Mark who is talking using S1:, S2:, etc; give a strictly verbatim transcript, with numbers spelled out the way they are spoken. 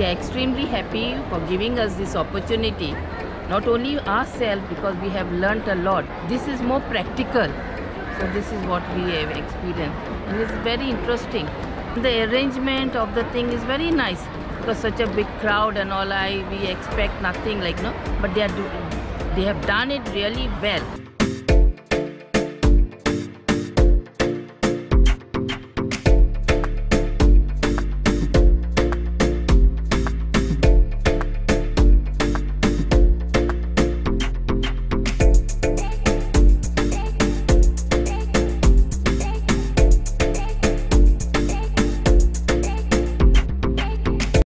S1: are extremely happy for giving us this opportunity. Not only ourselves, because we have learnt a lot. This is more practical. So this is what we have experienced. And it's very interesting. The arrangement of the thing is very nice. Because such a big crowd and all, I we expect nothing like, no. But they are do, they have done it really well.